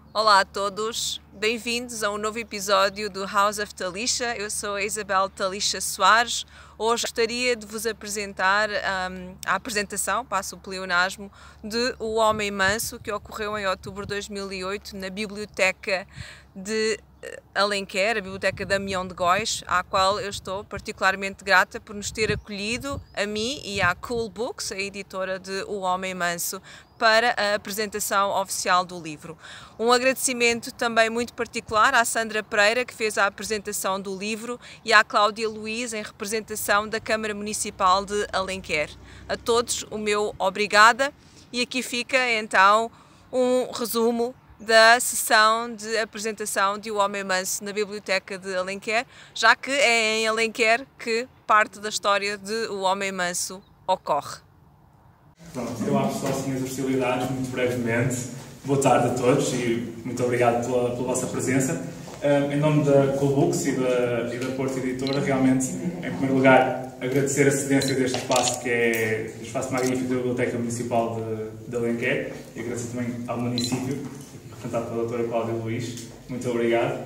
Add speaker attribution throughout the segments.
Speaker 1: Olá a todos, bem-vindos a um novo episódio do House of Talisha. Eu sou a Isabel Talisha Soares. Hoje gostaria de vos apresentar a apresentação, passo o pleonasmo, de O Homem Manso, que ocorreu em outubro de 2008 na Biblioteca de Alenquer, a Biblioteca Damião de Góis, à qual eu estou particularmente grata por nos ter acolhido, a mim e à Cool Books, a editora de O Homem Manso, para a apresentação oficial do livro. Um agradecimento também muito particular à Sandra Pereira, que fez a apresentação do livro, e à Cláudia Luiz, em representação da Câmara Municipal de Alenquer. A todos o meu obrigada, e aqui fica então um resumo da sessão de apresentação de O Homem Manso na Biblioteca de Alenquer, já que é em Alenquer que parte da história de O Homem Manso ocorre.
Speaker 2: Pronto, eu abro só assim as hostilidades, muito brevemente. Boa tarde a todos e muito obrigado pela vossa presença. Em nome da Cool Books e da Porto Editora, realmente, em primeiro lugar, agradecer a cedência deste espaço, que é o espaço magnífico da Biblioteca Municipal de Alenquer, e agradecer também ao município, representado pela doutora Cláudia Luiz. Muito obrigado.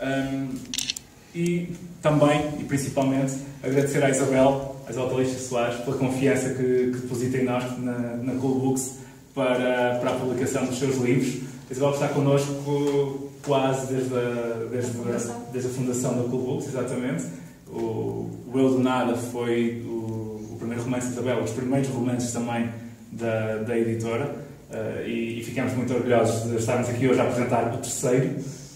Speaker 2: E também, e principalmente, agradecer à Isabel Talisha Soares pela confiança que deposita em nós na Cool Books para a publicação dos seus livros. A Isabel está connosco quase desde a fundação da Cool Books, exatamente. O Eu do Nada foi o primeiro romance de Isabel, os primeiros romances também da editora, e ficamos muito orgulhosos de estarmos aqui hoje a apresentar o terceiro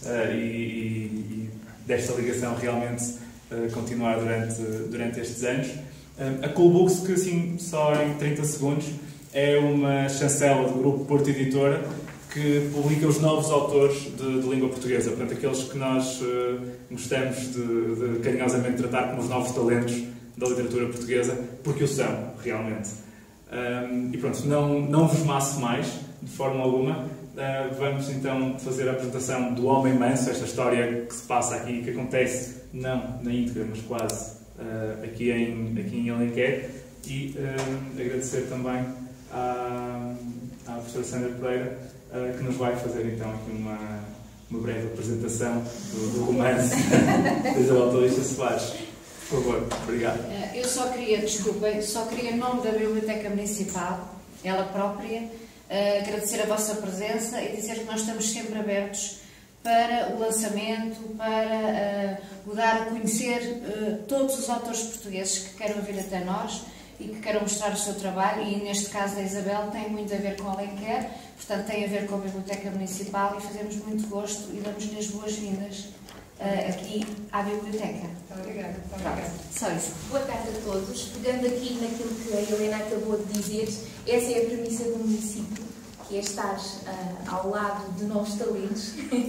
Speaker 2: e desta ligação realmente continuar durante estes anos. A Cool Books, que assim, só em 30 segundos, é uma chancela do grupo Porto Editora que publica os novos autores de língua portuguesa, portanto, aqueles que nós gostamos de carinhosamente tratar como os novos talentos da literatura portuguesa, porque o são, realmente. E pronto, não vos maço mais, de forma alguma. Vamos então fazer a apresentação do Homem Manso, esta história que se passa aqui, que acontece, não na íntegra, mas quase aqui em Alenquer, e agradecer também à professora Sandra Pereira, que nos vai fazer então aqui uma breve apresentação do romance da Isabel Talisha Soares. Por favor, obrigado.
Speaker 3: Eu só queria em nome da Biblioteca Municipal, ela própria, agradecer a vossa presença e dizer que nós estamos sempre abertos para o lançamento, para o dar a conhecer todos os autores portugueses que queiram vir até nós e que queiram mostrar o seu trabalho, e neste caso da Isabel tem muito a ver com Alenquer, portanto tem a ver com a Biblioteca Municipal, e fazemos muito gosto e damos-lhe as boas-vindas aqui à Biblioteca.
Speaker 4: Muito obrigada.
Speaker 3: Só isso.
Speaker 4: Boa tarde a todos. Pegando aqui naquilo que a Helena acabou de dizer, essa é a premissa do município, que é estar ao lado de novos talentos,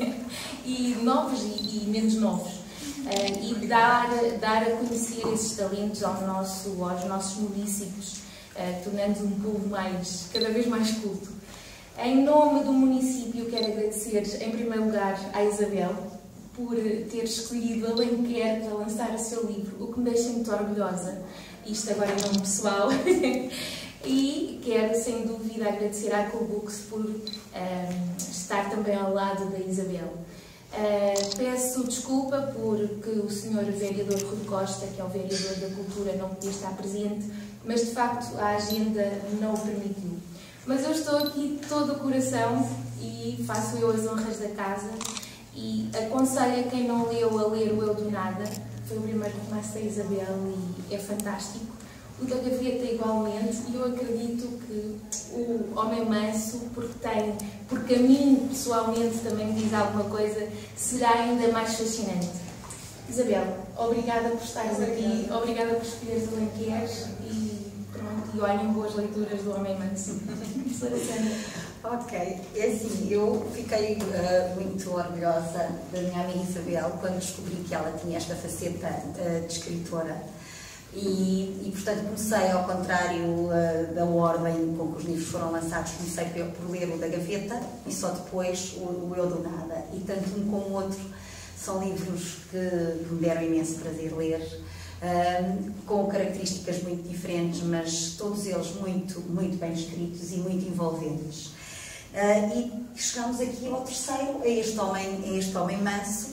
Speaker 4: e novos e menos novos, e dar a conhecer esses talentos aos nossos municípios, tornando um povo cada vez mais culto. Em nome do município, quero agradecer em primeiro lugar à Isabel por ter escolhido Alenquer para lançar o seu livro, o que me deixa muito orgulhosa, isto agora em nome pessoal. E quero, sem dúvida, agradecer à Cool Books por estar também ao lado da Isabel. Peço desculpa porque o Sr. Vereador Rui Costa, que é o Vereador da Cultura, não podia estar presente, mas de facto a agenda não o permitiu. Mas eu estou aqui de todo o coração e faço eu as honras da casa, e aconselho a quem não leu a ler o Eu do Nada. Foi o primeiro romance da Isabel e é fantástico. O da Gaveta igualmente, e eu acredito que o Homem Manso, porque a mim pessoalmente também me diz alguma coisa, será ainda mais fascinante. Isabel, obrigada por estares aqui, obrigada por escolheres Alenquer, e pronto, e olhem boas leituras do Homem Manso. Professora Sandra.
Speaker 5: Ok, é assim, eu fiquei muito orgulhosa da minha amiga Isabel quando descobri que ela tinha esta faceta de escritora. E, portanto, comecei, ao contrário da ordem com que os livros foram lançados, comecei por ler o da Gaveta e só depois o Eu do Nada. E tanto um como o outro são livros que me deram imenso prazer ler, com características muito diferentes, mas todos eles muito bem escritos e muito envolventes. E chegamos aqui ao terceiro, a este homem manso,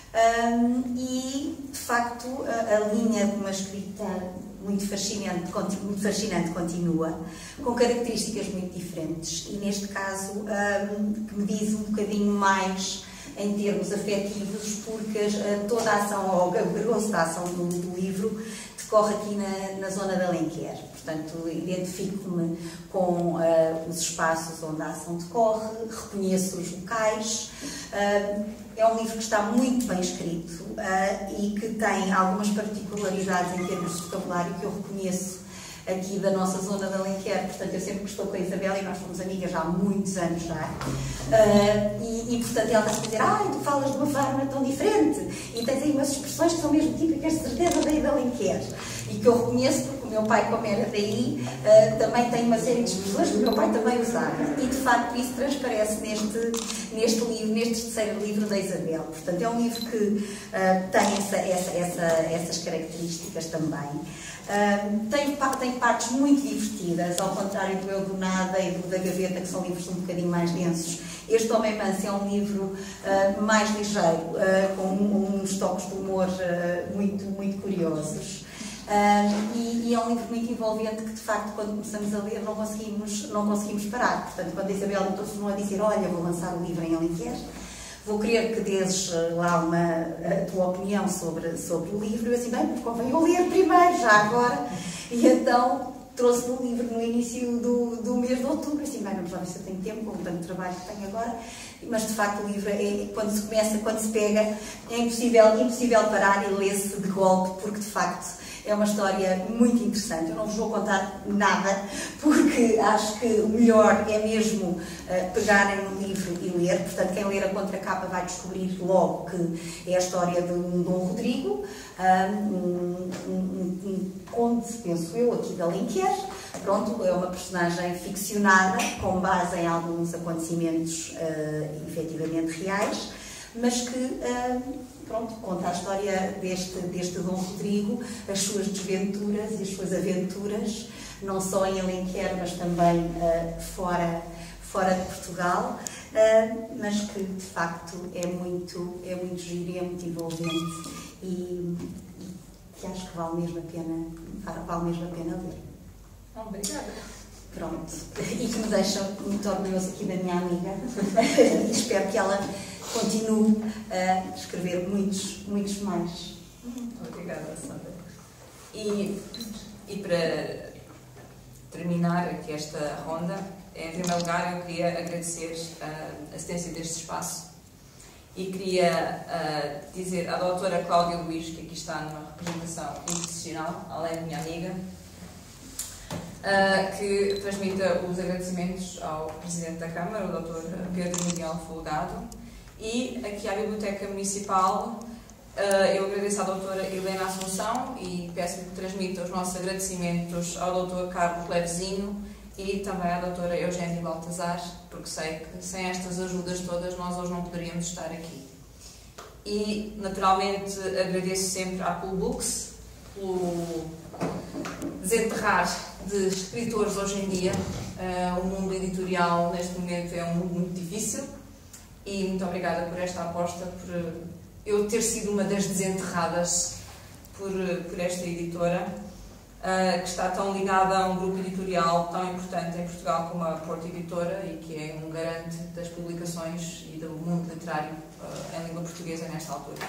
Speaker 5: e de facto a linha de uma escrita muito fascinante continua, com características muito diferentes, e neste caso que me diz um bocadinho mais em termos afetivos, porque toda a ação, ou o grosso da ação do livro, decorre aqui na zona de Alenquer. Portanto, identifico-me com os espaços onde a ação decorre, reconheço os locais. É um livro que está muito bem escrito e que tem algumas particularidades em termos de vocabulário que eu reconheço aqui da nossa zona de Alenquer. Portanto, eu sempre estou com a Isabel e nós fomos amigas há muitos anos já. Portanto, ela está a dizer: ai, tu falas de uma forma tão diferente e tens aí umas expressões que são mesmo típicas de certeza daí de Alenquer. E que eu reconheço porque o meu pai, como era daí, também tem uma série de expressões que o meu pai também usava. E, de facto, isso transparece neste livro, neste terceiro livro da Isabel. Portanto, é um livro que tem essas características também. Tem partes muito divertidas, ao contrário do Eu do Nada e do da Gaveta, que são livros um bocadinho mais densos. Este Homem Manso é um livro mais ligeiro, com uns toques de humor muito, muito curiosos. E é um livro muito envolvente que, de facto, quando começamos a ler, não conseguimos parar. Portanto, quando a Isabel me telefonou a dizer: olha, vou lançar o livro em Alenquer, vou querer que dês lá a tua opinião sobre o livro, eu assim, bem, convém eu ler primeiro, já agora. E então trouxe-me o livro no início do mês de outubro, assim, bem, vamos lá ver se eu tenho tempo, com o tanto trabalho que tenho agora. Mas, de facto, o livro, quando se pega, é impossível parar e lê-se de golpe, porque, de facto, é uma história muito interessante. Eu não vos vou contar nada, porque acho que o melhor é mesmo pegarem no livro e ler. Portanto, quem ler a contracapa vai descobrir logo que é a história de um Dom Rodrigo, um conde, penso eu, aqui de Alenquer. Pronto, é uma personagem ficcionada, com base em alguns acontecimentos efetivamente reais, mas que conta a história deste Dom Rodrigo, as suas desventuras e as suas aventuras, não só em Alenquer, mas também fora de Portugal, mas que de facto é muito giro e é muito envolvente, e que acho que vale mesmo a pena ler.
Speaker 4: Obrigada.
Speaker 5: Pronto. E que me deixa muito orgulhoso aqui da minha amiga. E espero que ela continue a escrever muitos mais.
Speaker 6: Obrigada, Sandra. E para terminar aqui esta ronda, em primeiro lugar eu queria agradecer a assistência deste espaço e queria dizer à doutora Cláudia Luís, que aqui está numa representação institucional, além de minha amiga, que transmita os agradecimentos ao Presidente da Câmara, o Dr. Pedro Miguel Folgado, e aqui à Biblioteca Municipal eu agradeço à doutora Helena Assunção e peço-lhe que transmita os nossos agradecimentos ao Dr. Carlos Levezinho e também à doutora Eugénia Baltazar, porque sei que sem estas ajudas todas nós hoje não poderíamos estar aqui. E, naturalmente, agradeço sempre à Coolbooks pelo desenterrar de escritores hoje em dia. O mundo editorial neste momento é um mundo muito difícil e muito obrigada por esta aposta, por eu ter sido uma das desenterradas por esta editora, que está tão ligada a um grupo editorial tão importante em Portugal como a Porto Editora e que é um garante das publicações e do mundo literário em língua portuguesa nesta altura.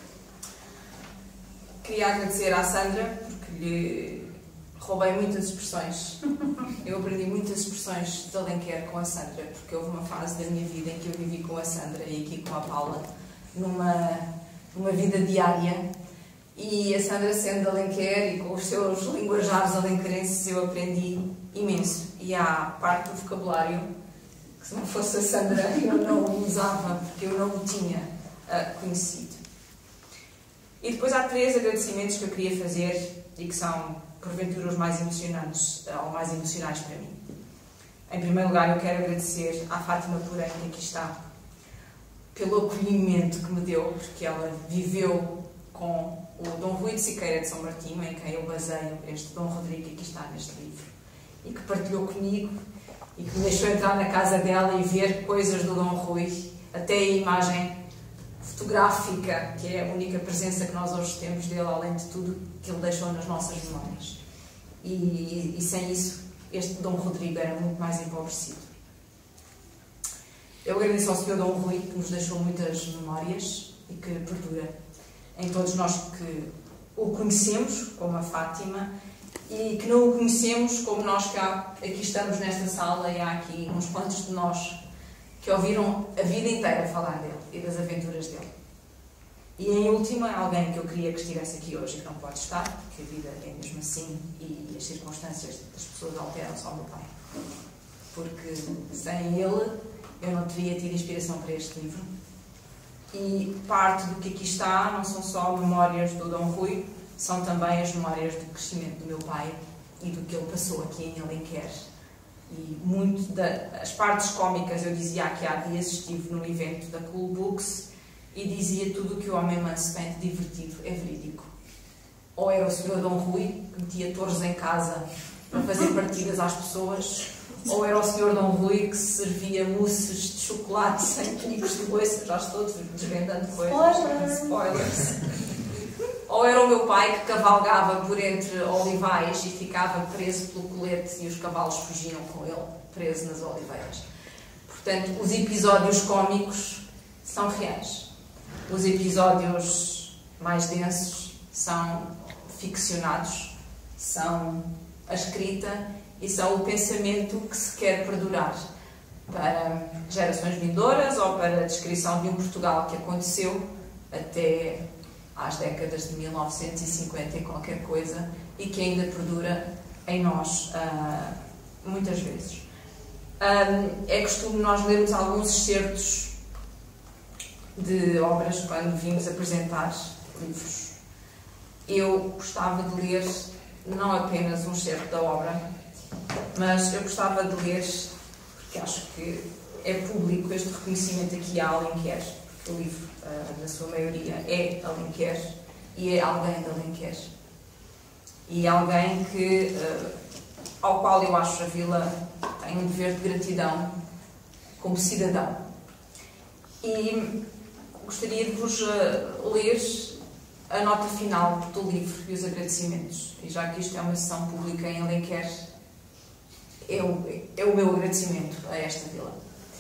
Speaker 6: Queria agradecer à Sandra, porque lhe roubei muitas expressões. Eu aprendi muitas expressões de Alenquer com a Sandra, porque houve uma fase da minha vida em que eu vivi com a Sandra e aqui com a Paula, numa vida diária. E a Sandra, sendo de Alenquer e com os seus linguajares alenquerenses, eu aprendi imenso. E há parte do vocabulário que, se não fosse a Sandra, eu não o usava, porque eu não o tinha conhecido. E depois há 3 agradecimentos que eu queria fazer e que são, porventura, os mais emocionantes ou mais emocionais para mim. Em primeiro lugar, eu quero agradecer à Fátima Porém, que aqui está, pelo acolhimento que me deu, porque ela viveu com o Dom Rui de Siqueira de São Martinho, em quem eu baseio este Dom Rodrigo que aqui está neste livro, e que partilhou comigo e que me deixou entrar na casa dela e ver coisas do Dom Rui, até a imagem fotográfica, que é a única presença que nós hoje temos dele, além de tudo que ele deixou nas nossas memórias. E sem isso, este Dom Rodrigo era muito mais empobrecido. Eu agradeço ao Sr. Dom Rui, que nos deixou muitas memórias e que perdura em todos nós que o conhecemos, como a Fátima, e que não o conhecemos como nós que aqui estamos nesta sala, e há aqui uns quantos de nós que ouviram a vida inteira falar dele e das aventuras dele. E em última, alguém que eu queria que estivesse aqui hoje e que não pode estar, porque a vida é mesmo assim e as circunstâncias das pessoas alteram-se ao meu pai. Porque sem ele eu não teria tido inspiração para este livro. E parte do que aqui está não são só memórias do Dom Rui, são também as memórias do crescimento do meu pai e do que ele passou aqui em Alenquer. E muito das partes cómicas, eu dizia aqui há dias, estive num evento da Cool Books e dizia tudo o que o homem manso tem de divertido é verídico. Ou era o Sr. Dom Rui, que metia torres em casa para fazer partidas às pessoas, ou era o Sr. Dom Rui que servia mousses de chocolate sem picos de coice, já estou desvendando coisas. Spoilers. Ou era o meu pai que cavalgava por entre olivais e ficava preso pelo colete e os cavalos fugiam com ele, preso nas oliveiras. Portanto, os episódios cómicos são reais. Os episódios mais densos são ficcionados, são a escrita e são o pensamento que se quer perdurar para gerações vindouras ou para a descrição de um Portugal que aconteceu até às décadas de 1950 e qualquer coisa, e que ainda perdura em nós muitas vezes. É costume nós lermos alguns excertos de obras quando vimos apresentar livros. Eu gostava de ler não apenas um excerto da obra, mas eu gostava de ler, porque acho que é público este reconhecimento aqui a Alenquer, porque o livro, na sua maioria, é Alenquer e é alguém de Alenquer. E alguém ao qual eu acho a vila tem um dever de gratidão como cidadão. E gostaria de vos ler a nota final do livro e os agradecimentos. E já que isto é uma sessão pública em Alenquer, é o meu agradecimento a esta vila.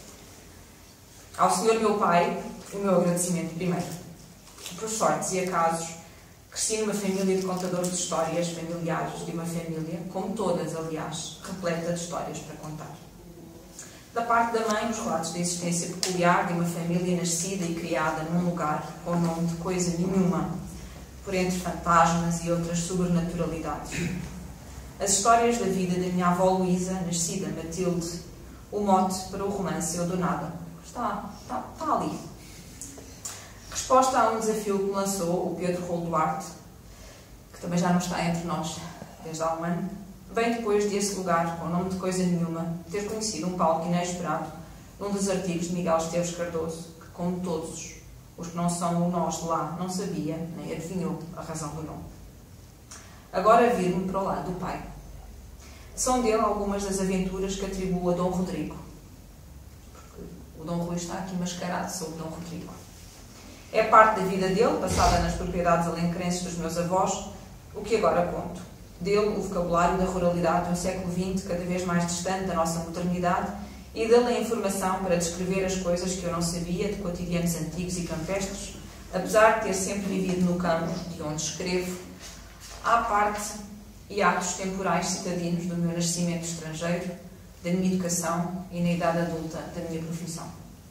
Speaker 6: Ao Senhor meu Pai, o meu agradecimento primeiro. Por sortes e acasos, cresci numa família de contadores de histórias familiares, de uma família, como todas, aliás, repleta de histórias para contar. Da parte da mãe, os relatos da existência peculiar de uma família nascida e criada num lugar com o nome de coisa nenhuma, por entre fantasmas e outras sobrenaturalidades. As histórias da vida da minha avó Luísa, nascida Matilde, o mote para o romance Eu do Nada. Está ali. Resposta a um desafio que me lançou o Pedro Rolo Duarte, que também já não está entre nós desde há um ano, bem depois desse lugar, com o nome de coisa nenhuma, ter conhecido um palco inesperado num dos artigos de Miguel Esteves Cardoso, que, como todos os que não são o nós de lá, não sabia, nem adivinhou a razão do nome. Agora vir-me para o lado do pai. São dele algumas das aventuras que atribuo a Dom Rodrigo. Porque o Dom Rui está aqui mascarado sob Dom Rodrigo. É parte da vida dele, passada nas propriedades alencrenses dos meus avós, o que agora conto. Dele, o vocabulário da ruralidade do século XX, cada vez mais distante da nossa modernidade, e dele a informação para descrever as coisas que eu não sabia de cotidianos antigos e campestres, apesar de ter sempre vivido no campo, de onde escrevo, à parte e atos temporais citadinos do meu nascimento estrangeiro, da minha educação e na idade adulta da minha profissão.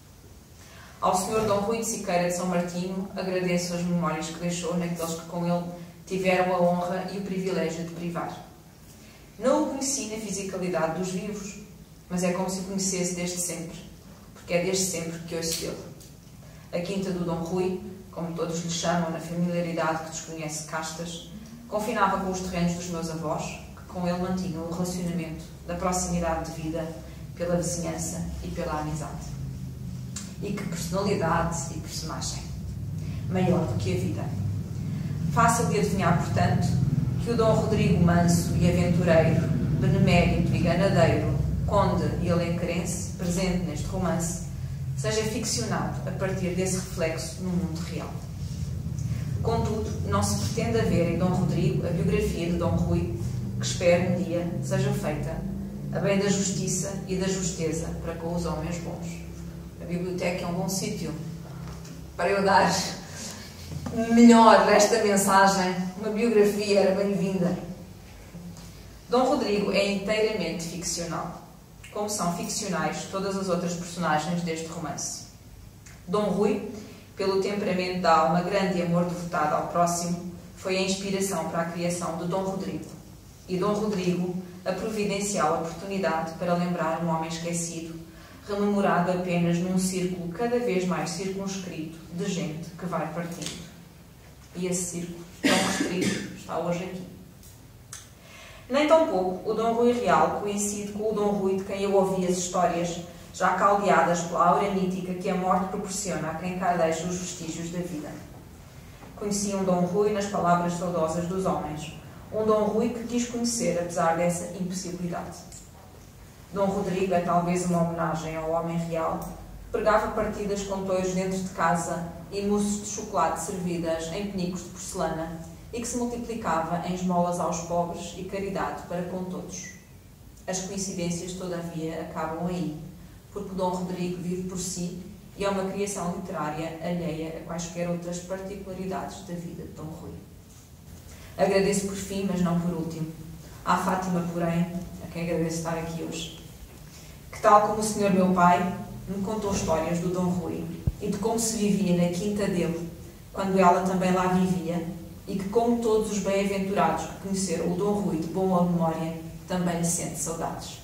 Speaker 6: Ao Sr. Dom Rui de Siqueira de São Martinho agradeço as memórias que deixou naqueles que com ele tiveram a honra e o privilégio de privar. Não o conheci na fisicalidade dos vivos, mas é como se o conhecesse desde sempre, porque é desde sempre que ouço dele. A quinta do Dom Rui, como todos lhe chamam na familiaridade que desconhece castas, confinava com os terrenos dos meus avós, que com ele mantinham o relacionamento da proximidade de vida pela vizinhança e pela amizade. E que personalidade e personagem! Maior do que a vida. Fácil de adivinhar, portanto, que o Dom Rodrigo manso e aventureiro, benemérito e ganadeiro, conde e alencarense, presente neste romance, seja ficcionado a partir desse reflexo no mundo real. Contudo, não se pretende haver em Dom Rodrigo a biografia de Dom Rui, que espero um dia seja feita a bem da justiça e da justeza para com os homens bons. A biblioteca é um bom sítio para eu dar melhor esta mensagem. Uma biografia era bem-vinda. Dom Rodrigo é inteiramente ficcional, como são ficcionais todas as outras personagens deste romance. Dom Rui, pelo temperamento da alma grande e amor devotado ao próximo, foi a inspiração para a criação de Dom Rodrigo. E Dom Rodrigo a providencial oportunidade para lembrar um homem esquecido, rememorado apenas num círculo cada vez mais circunscrito de gente que vai partindo. E esse círculo, tão restrito, está hoje aqui. Nem tão pouco o Dom Rui real coincide com o Dom Rui de quem eu ouvi as histórias já caldeadas pela aura mítica que a morte proporciona a quem cá deixa os vestígios da vida. Conheci um Dom Rui nas palavras saudosas dos homens, um Dom Rui que quis conhecer apesar dessa impossibilidade. Dom Rodrigo é talvez uma homenagem ao homem real, que pregava partidas com toios dentro de casa e mousses de chocolate servidas em penicos de porcelana e que se multiplicava em esmolas aos pobres e caridade para com todos. As coincidências, todavia, acabam aí, porque Dom Rodrigo vive por si e é uma criação literária alheia a quaisquer outras particularidades da vida de Dom Rui. Agradeço por fim, mas não por último, à Fátima, porém, a quem agradeço estar aqui hoje, que, tal como o senhor meu pai, me contou histórias do Dom Rui e de como se vivia na quinta dele, quando ela também lá vivia, e que, como todos os bem-aventurados que conheceram o Dom Rui de boa memória, também lhe sente saudades.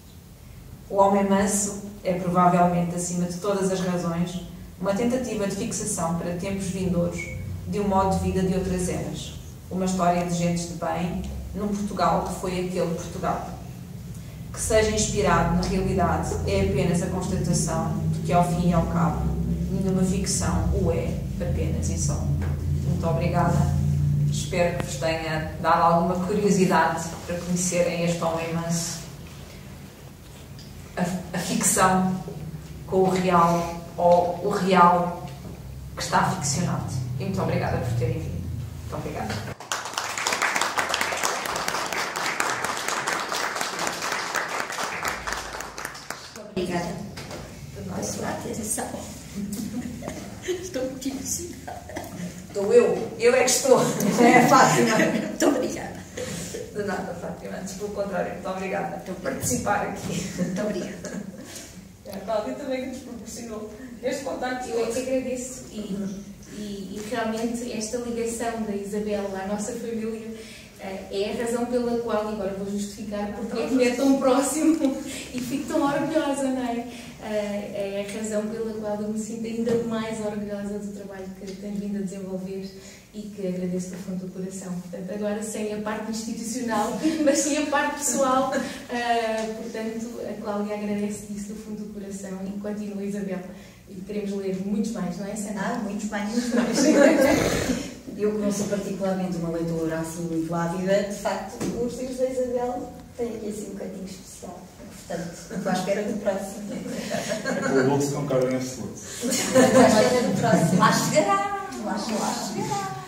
Speaker 6: O homem manso é, provavelmente, acima de todas as razões, uma tentativa de fixação para tempos vindouros de um modo de vida de outras eras, uma história de gentes de bem, num Portugal que foi aquele Portugal. Que seja inspirado na realidade é apenas a constatação de que, ao fim e ao cabo, nenhuma ficção o é apenas e só. Muito obrigada. Espero que vos tenha dado alguma curiosidade para conhecerem este homem manso. A ficção com o real, ou o real que está ficcionado. E muito obrigada por terem vindo. Muito obrigada.
Speaker 5: Obrigada pela sua atenção. Estou muito emocionada.
Speaker 6: Estou eu é que estou, não é a Fátima.
Speaker 5: Muito obrigada.
Speaker 6: De nada, Fátima, antes pelo contrário, muito obrigada por participar aqui.
Speaker 5: Muito obrigada.
Speaker 6: A Cláudia também que nos proporcionou este contacto.
Speaker 4: Eu é que agradeço e realmente esta ligação da Isabel à nossa família é a razão pela qual, e agora vou justificar porque é que me é tão próximo e fico tão orgulhosa, não é? É a razão pela qual eu me sinto ainda mais orgulhosa do trabalho que tenho vindo a desenvolver e que agradeço do fundo do coração. Portanto, agora sem a parte institucional, mas sim a parte pessoal. Portanto, a Cláudia agradece isso do fundo do coração e continua, Isabel. E queremos ler muitos mais, não é, Sandra?
Speaker 5: Muitos mais. Eu, que não sou particularmente uma leitora assim muito ávida, de facto, os livros da Isabel têm aqui assim um cantinho especial. Portanto, estou à espera do próximo.
Speaker 2: O Lux concorda em absoluto.
Speaker 5: Estou à espera do próximo. Lá chegará! Lá chegará!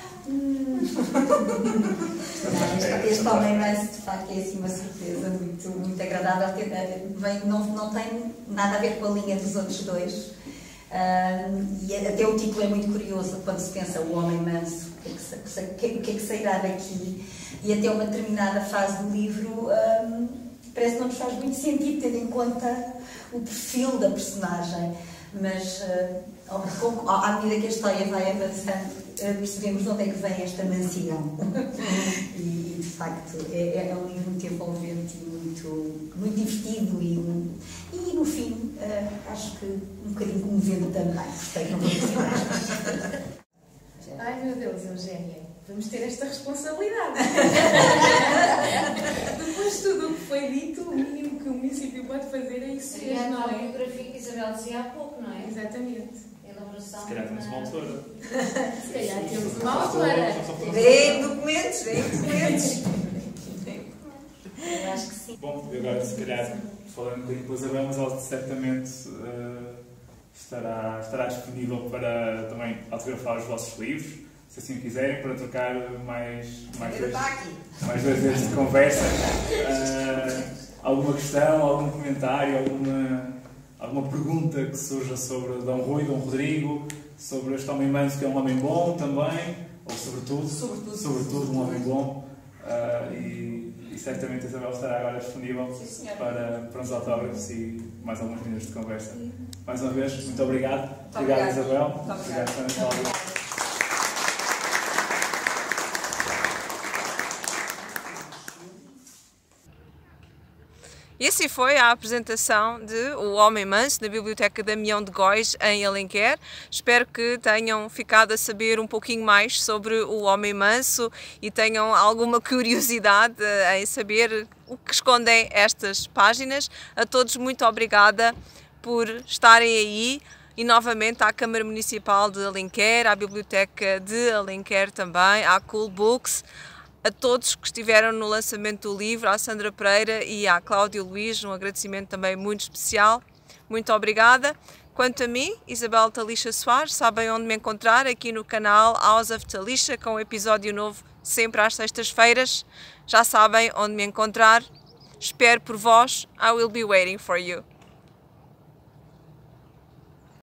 Speaker 5: Este homem manso, de facto, é assim uma surpresa muito, muito agradável. Não tem nada a ver com a linha dos outros dois. E até o título é muito curioso quando se pensa o homem manso, o que é que sairá daqui, e até uma determinada fase do livro parece que não nos faz muito sentido, tendo em conta o perfil da personagem, mas à medida que a história vai avançando percebemos de onde é que vem esta mansidão. E de facto é um livro muito envolvente e muito divertido e no fim acho que um bocadinho comovente também. Não vou dizer mais.
Speaker 4: Ai meu Deus, Eugénia, vamos ter esta responsabilidade. Depois de tudo o que foi dito, o mínimo que o município pode fazer é isso mesmo, não é?
Speaker 3: A biografia que Isabel dizia há pouco, não é?
Speaker 4: Exatamente.
Speaker 3: Elaboração.
Speaker 2: Se calhar temos uma autora.
Speaker 4: Se calhar temos uma autora.
Speaker 6: Vem documentos, vem documentos.
Speaker 5: Eu acho que sim.
Speaker 2: Bom, agora se calhar falando um bocadinho com a Isabel, mas ela certamente estará disponível para também autografar os vossos livros, se assim o quiserem, para trocar mais duas vezes de conversa. Alguma questão, algum comentário, alguma pergunta que surja sobre Dom Rui, Dom Rodrigo, sobre este homem manso que é um homem bom também, ou sobretudo um homem bom. E certamente a Isabel estará agora disponível para uns autógrafos e mais alguns minutos de conversa. Mais uma vez, muito obrigado. Obrigado, Isabel.
Speaker 6: Muito obrigado.
Speaker 1: E assim foi a apresentação de O Homem Manso na Biblioteca Damião de Góis, em Alenquer. Espero que tenham ficado a saber um pouquinho mais sobre o Homem Manso e tenham alguma curiosidade em saber o que escondem estas páginas. A todos, muito obrigada por estarem aí. E novamente à Câmara Municipal de Alenquer, à Biblioteca de Alenquer também, à Cool Books, a todos que estiveram no lançamento do livro, à Sandra Pereira e à Cláudia Luís, um agradecimento também muito especial. Muito obrigada. Quanto a mim, Isabel Talisha Soares, sabem onde me encontrar, aqui no canal House of Talisha, com um episódio novo sempre às sextas-feiras. Já sabem onde me encontrar. Espero por vós. I will be waiting for you.